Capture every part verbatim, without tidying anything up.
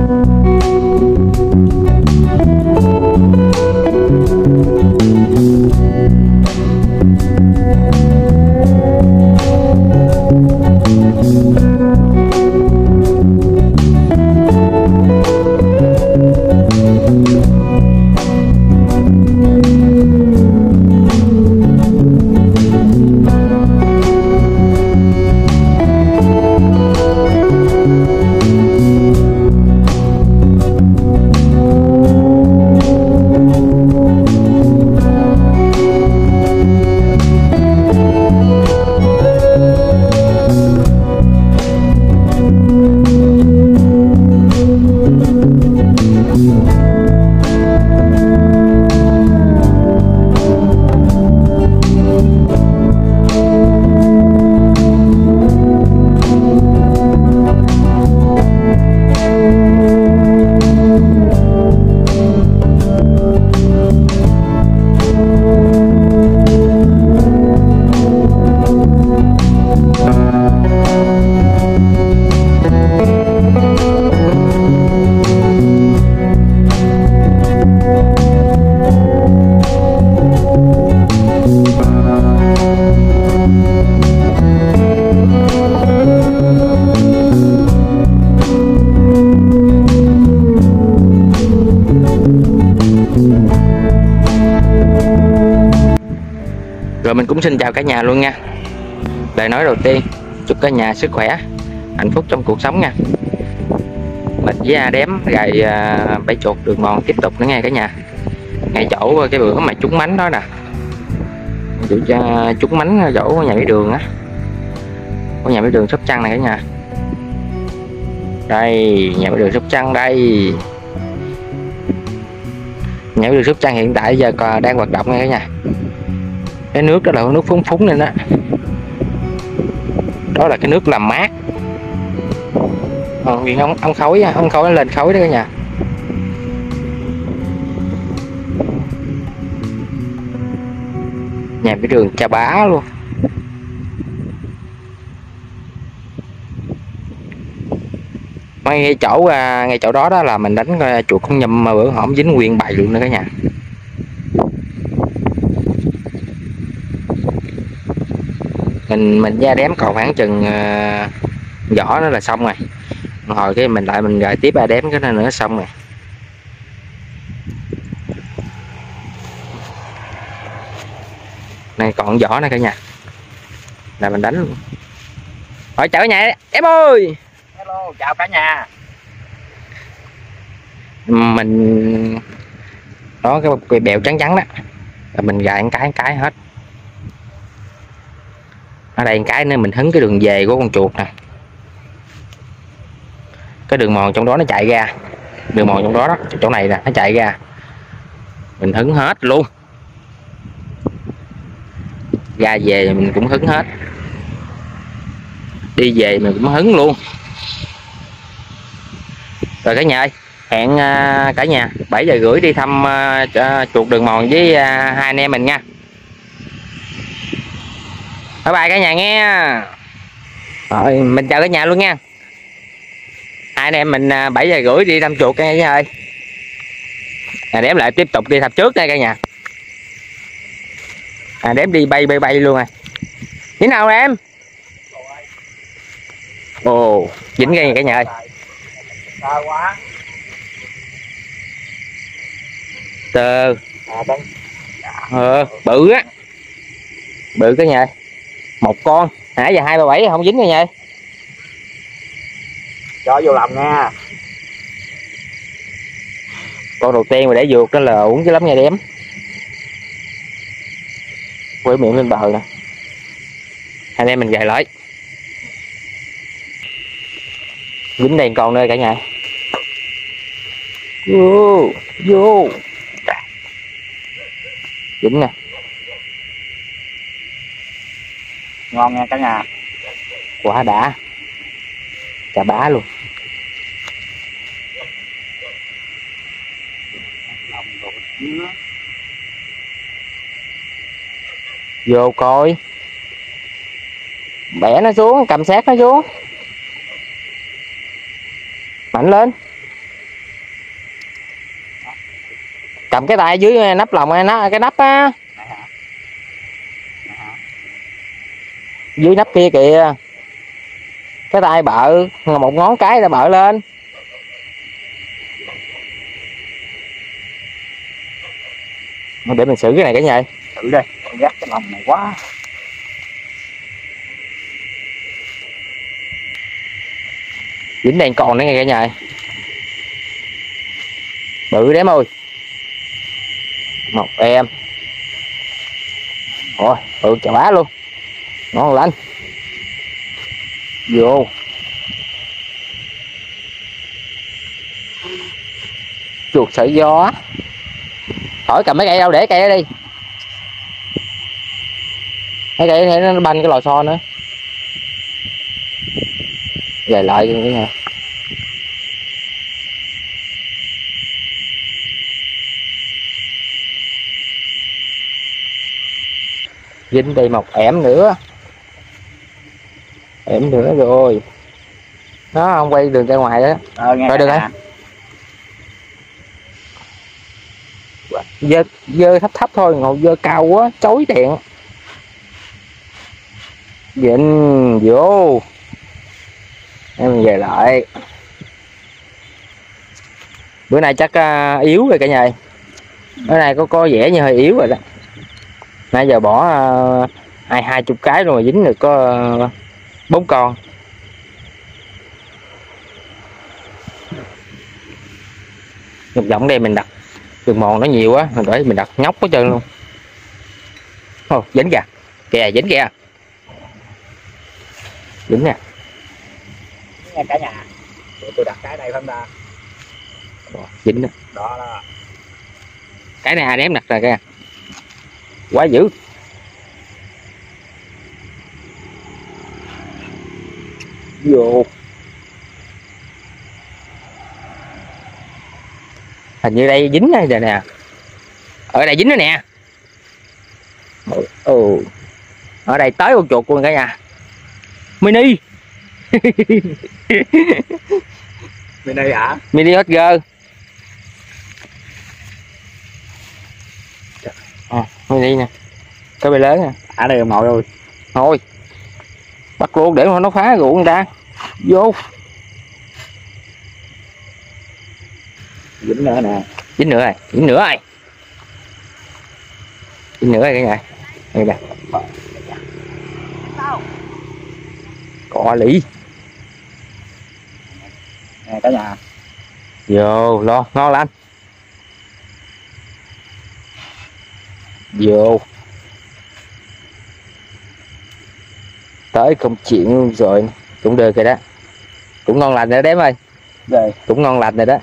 Rồi mình cũng xin chào cả nhà luôn nha. Lời nói đầu tiên, chúc cả nhà sức khỏe, hạnh phúc trong cuộc sống nha. Mình với A Đếm gài à, bẫy chuột đường mòn tiếp tục nữa nghe cả nhà. Ngay chỗ cái bữa mà trúng mánh đó nè, chỗ trúng mánh chỗ nhà mấy đường á, có nhà mấy đường Sóc Trăng này cả nhà. Đây, nhà mấy đường Sóc Trăng đây. Nhà mấy đường Sóc Trăng hiện tại giờ còn đang hoạt động nha cả nhà. Cái nước đó là nước phúng phúng nên đó, đó là cái nước làm mát. Còn vì ông ông khói ông khói lên khói đó cả nhà. Nhà cái đường Chà Bá luôn. Ngay chỗ ngay chỗ đó đó là mình đánh chuột không nhầm mà bữa hổm dính nguyên bầy luôn nữa cả nhà. mình mình ra Đếm còn khoảng chừng uh, vỏ nó là xong rồi. Hồi cái mình lại mình gài tiếp A Đếm cái này nữa xong rồi. Này còn vỏ này cả nhà là mình đánh luôn. Rồi chào cả nhà em ơi. Hello, chào cả nhà. Mình đó cái cây bèo trắng trắng đó là mình gài một cái một cái hết. Ở đây một cái nữa mình hứng cái đường về của con chuột nè. Cái đường mòn trong đó nó chạy ra. Đường mòn trong đó đó, chỗ này nè, nó chạy ra. Mình hứng hết luôn. Ra về mình cũng hứng hết. Đi về mình cũng hứng luôn. Rồi cả nhà ơi, hẹn uh, cả nhà bảy giờ rưỡi đi thăm uh, chuột đường mòn với uh, hai anh em mình nha. Bye bye cả nhà nghe. Rồi mình chào cả nhà luôn nha. Hai anh em mình bảy giờ rưỡi đi thăm chuột cả nhà ơi. À, Đếm lại tiếp tục đi thăm trước đây cả nhà. À, Đếm đi bay bay bay luôn à. Thế nào em? Ồ, dính ngay cả nhà ơi. Quá. Tờ. Ờ, bự á. Bự cả nhà ơi. Một con, nãy giờ hai ba bảy không dính cả nhà ơi. Cho vô lòng nha. Con đầu tiên mà để vuột đó là uống chứ lắm nha Đếm. Quay miệng lên bờ nè. Anh em mình gài lại. Dính đèn con nơi cả nhà. Vô, vô. Dính nè. Ngon nha cả nhà. Quá đã. Chà Bá luôn. Vô coi. Bẻ nó xuống, cầm sát nó xuống. Mạnh lên. Cầm cái tay dưới nắp lòng nó cái nắp á. Này hả? Này hả? Dưới nắp kia kìa. Cái tay bợ, một ngón cái đã bợ lên. Để mình xử cái này cả nhà. Thử đây, con ghét cái lòng này quá. Dính đèn còn nữa nghe cả nhà. Bự đếm ơi. Một em. Ôi, bự chà bá luôn. Ngon lành. Vô. Chuột sợi gió. Khỏi cầm mấy cây đâu, để cây đó đi. Mấy cây này nó banh cái lò xo nữa. Về lại cái nha. Dính đây một ẻm nữa. Ẻm nữa rồi. Nó không quay đường ra ngoài đó. Ờ, nghe rồi được hả? Dơ, dơ thấp thấp thôi, ngồi dơ cao quá, chói đèn. Dính vô. Em về lại. Bữa nay chắc uh, yếu rồi cả nhà. Bữa nay có có vẻ như hơi yếu rồi đó. Nãy giờ bỏ uh, hai hai chục cái rồi dính được có uh, bốn con. Một giọng đây mình đặt đường mòn nó nhiều quá, mình để mình đặt nhóc hết trơn luôn. Ồ, dính kìa. Kìa, dính kìa. Dính nè. Nghe cả nhà. Để tôi đặt cái này không ta? Dính đó. Đó đó. Cái này hai đếm đặt rồi kìa. Quá dữ. Vô. Hình như đây dính đây nè. Ở đây dính nữa nè. Ồ. Ở đây tới con chuột luôn cả nhà. Mini. Mini hả? Mini hết gơ. À, mini nè. Cái bê lớn nè. À đây ông nội ơi. Thôi. Bắt luôn để nó phá rượu người ta. Vô. Dính nữa nè. Dính nữa rồi, dính nữa rồi. Dính nữa rồi cả nhà. Đây nè. Cọ lì. Nè cả nhà. Vô, lo, ngon lành. Vô. Tới công chuyện luôn rồi. Cũng được rồi đó. Cũng ngon lành rồi đếm ơi. Rồi. Cũng ngon lành rồi đó.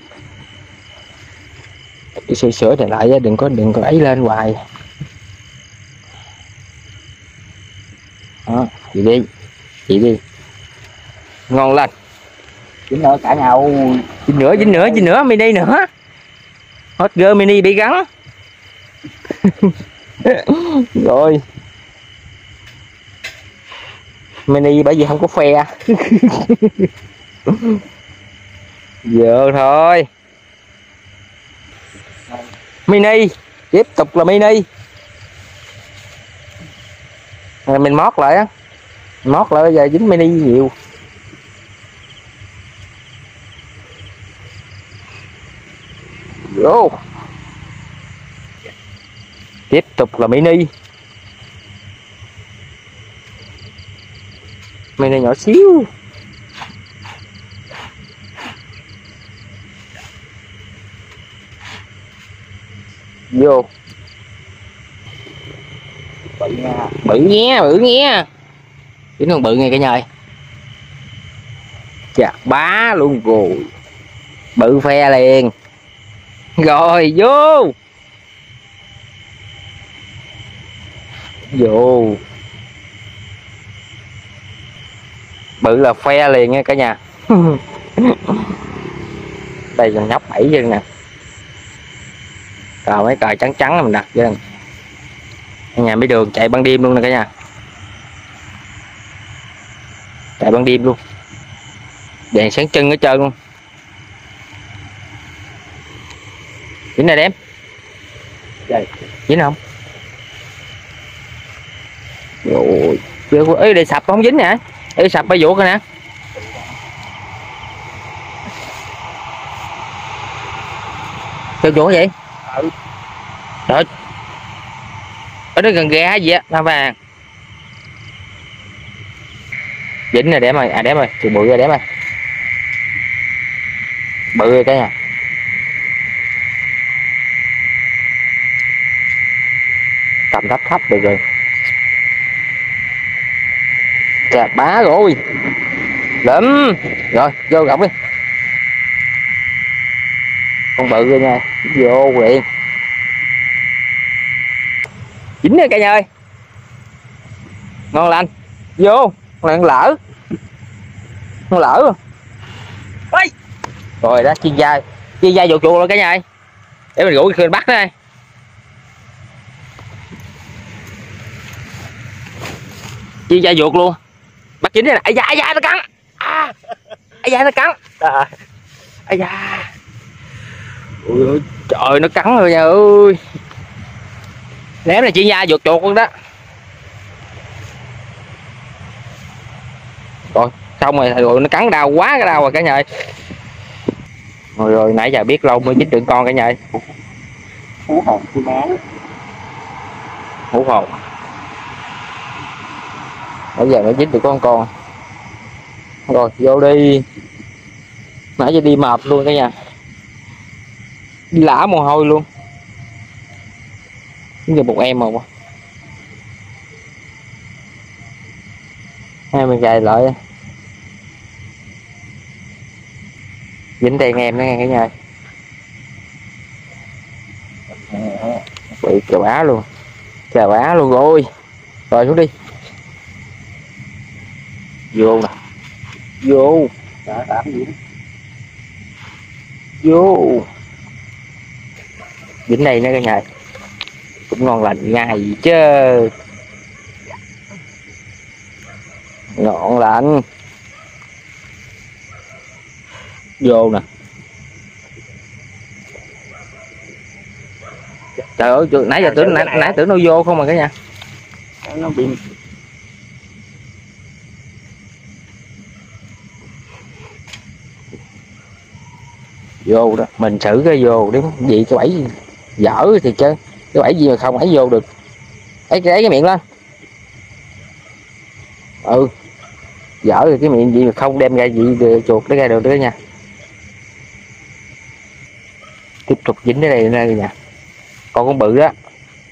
Sửa sửa trở lại đừng có đừng có ấy lên hoài. Đó, chị đi. Chị đi. Ngon lành. Dính nữa cả nhà. Dính nữa, dính nữa, dính nữa, mini nữa. Hot girl mini bị gắn. Rồi. Mini bởi vì không có phe. Giờ thôi. Mini. Tiếp tục là mini. Rồi mình mót lại á. Mót lại bây giờ dính mini nhiều. Vô. Tiếp tục là mini. Mini nhỏ xíu. Vô. Bự nha. Bự nghe, bự nghe. Dính con bự nghe cả nhà ơi. Chà bá luôn rồi. Bự phe liền. Rồi vô. Vô. Bự là phe liền nha cả nhà. Đây là nhóc bảy chân nè. Cờ mấy cờ trắng trắng mình đặt chân. Cả nhà mấy đường chạy ban đêm luôn nè cả nhà. Chạy ban đêm luôn. Đèn sáng trưng hết trơn luôn. Dính này đếm. Đây. Dính không? Rồi chưa có. Ê, đây sập không dính nè. Ê, sập phải vuột rồi nè. Sao vuột vậy? Ừ. Trời. Ở đó gần gà gì á, ba vàng. Dính rồi đếm rồi, à đếm rồi, thì bự rồi đếm rồi. Bự rồi cái nha. Cầm thấp thấp được rồi. Chà bá rồi. Lắm. Rồi, vô gọng đi. Con bự rồi nha. Vô liền. Dính rồi cả nhà ơi. Ngon lành. Vô. Con lỡ. Con lỡ rồi. Ê. Rồi đó, chiên da. Chiên da vuột vuột rồi cả nhà ơi. Để mình rủ cái khuyên bắt đây. Chiên da vuột luôn. Bắt dính đây nè. Ây da, ây da nó cắn. À. Ây da nó cắn. À. Ây da. Ui ơi, trời nó cắn rồi nha ơi. Ném này chiên da vuột chuột luôn đó. Rồi xong rồi, rồi nó cắn đau quá cái đau rồi cả nhà ơi. Rồi rồi nãy giờ biết lâu mới dính được con cả nhà ơi. Hú hồn của má. Hú hồn. Bây giờ mới dính được con con. Rồi vô đi. Nãy giờ đi mệt luôn cả nhà. Đi lả mồ hôi luôn. Giờ một em mà. Hai mình gài lại. Dính đèn em nữa nghe cả nhà. Bị chào á luôn. Chào á luôn rồi. Rồi xuống đi. Vô nè. Vô. Đã tạm gì đó. Vô. Dính đây nữa cả nhà. Cũng ngon lành ngay chứ. Ngon lành. Vô nè. Trời ơi, nãy giờ tưởng nãy, nãy tưởng nó vô không mà cả nhà. Nó bị vô đó, mình xử cái vô đến gì cái bẫy dở thì chứ cái bẫy gì mà không ấy vô được. Ấy cái cái miệng lên. Ừ. Dở rồi cái miệng gì mà không đem ra gì chuột nó ra được đó nha. Tiếp tục dính cái này ra nha. Còn con bự đó.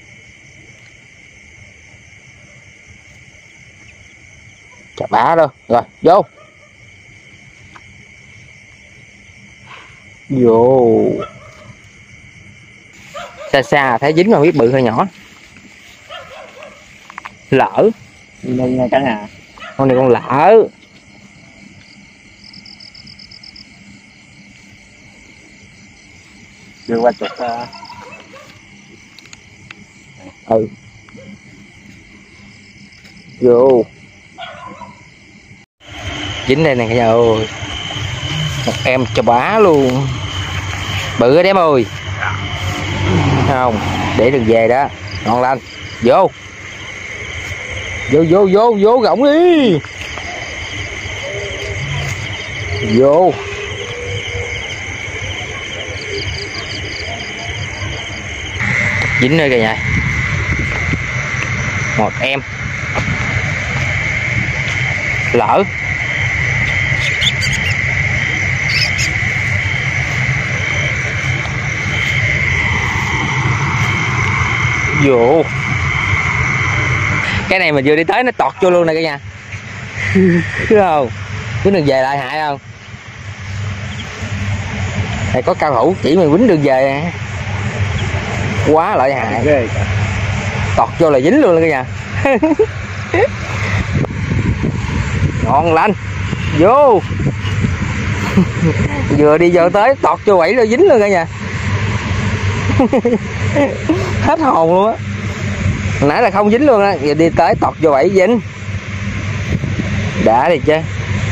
Chà bá đâu. Rồi, vô. Vô. Xa xa thấy dính mà biết bự hơi nhỏ. Lỡ. Đây cả nhà. Con này con lỡ. Đưa qua chụp. Uh... Ừ. Vô. Dính đây nè cả nhà ơi. Một em cho bá luôn. Bự cái đếm ơi. Không. Để đừng về đó. Ngon lành. Vô. Vô vô vô vô gọng đi. Vô. Dính nơi kìa nhà. Một em. Lỡ. Vô. Cái này mình vừa đi tới nó tọt vô luôn nè cả nhà. Chứ không? Cứ đừng về lại hại không? Này có cao thủ chỉ mình quýnh đường về. Quá lợi hại. Tọt vô là dính luôn cả nhà. Ngon lành. Vô. Vừa đi vô tới tọt vô quẩy rồi dính luôn cả nhà. Hết hồn luôn á. Nãy là không dính luôn á, giờ đi tới tọt vô bảy dính. Đã đi chứ.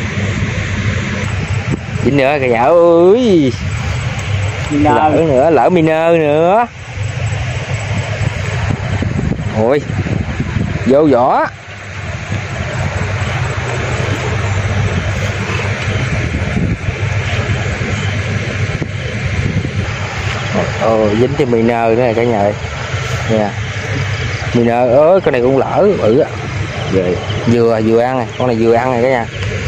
Dính nữa cả nhà ơi. Lỡ nữa, lỡ miner nữa. Ôi vô vỏ. Ồ, dính thêm mì nơ nữa này cả nhà ơi nha. Mì nơ ơi, con này cũng lỡ bự á. Về vừa vừa ăn này, con này vừa ăn này cả nhà.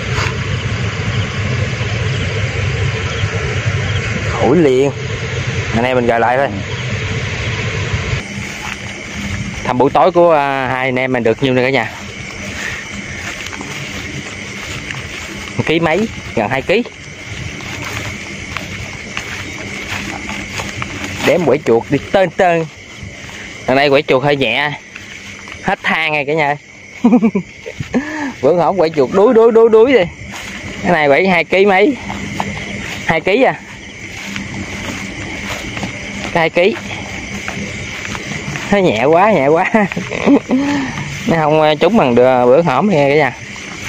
Ủi liền. Anh em mình gài lại thôi. Thăm buổi tối của uh, hai anh em mình được nhiêu nè cả nhà. Một ký mấy, gần hai ký. Đếm quẩy chuột đi tên tên. Lần này quẩy chuột hơi nhẹ. Hết than ngay cả nhà. Bữa hổm quẩy chuột đuối đuối đuối đuối đi. Cái này quẩy hai ký mấy. Hai ký à. Cái hai ký. Nó nhẹ quá, nhẹ quá. Nó không trúng bằng bữa hổm nghe cả nhà.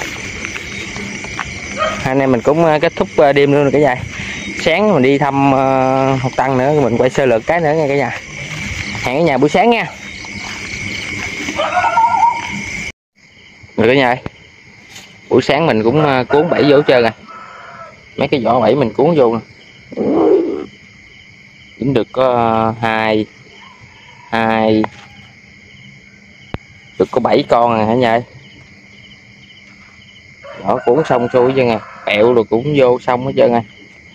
Anh em mình cũng kết thúc đêm luôn rồi cả nhà. Sáng mình đi thăm uh, Học Tăng nữa, mình quay sơ lược cái nữa nha cả nhà. Hẹn cả nhà buổi sáng nha. Rồi cả nhà ơi, buổi sáng mình cũng uh, cuốn bẫy vô chơi rồi. Mấy cái vỏ bẫy mình cuốn vô nè. Dính được có uh, hai hai được có bảy con rồi cả nhà ơi. Vỏ cuốn xong xuôi chứ nè, bẹo rồi cũng vô xong hết trơn rồi.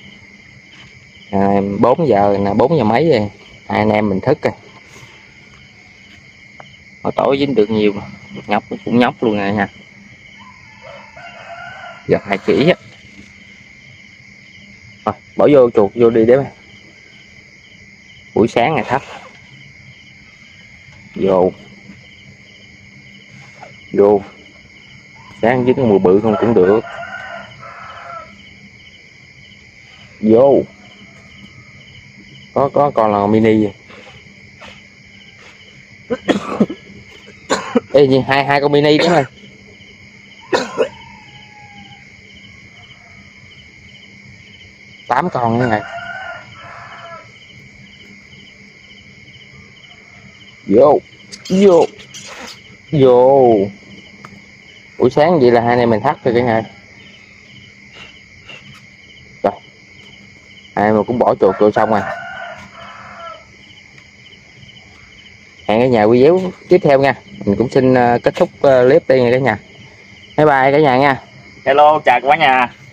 À, bốn giờ nè, bốn giờ mấy rồi hai anh em mình thức rồi. Hồi tối dính được nhiều, nhóc cũng nhóc luôn nè nha, gần hai ký á. Rồi bỏ vô chuột vô đi đếm. Buổi sáng ngày thấp vô vô sáng dính mùi bự không cũng được. Vô có có con là mini vậy. Ê gì hai hai con mini đúng rồi. Tám con nữa này. Vô vô vô. Buổi sáng vậy là hai anh em mình thắt rồi cả nhà. Rồi hai em cũng bỏ chuột vô xong rồi. Hẹn cả nhà video tiếp theo nha. Mình cũng xin kết thúc clip đây nha cả nhà. Bye bye cả nhà nha. Hello chào cả nhà.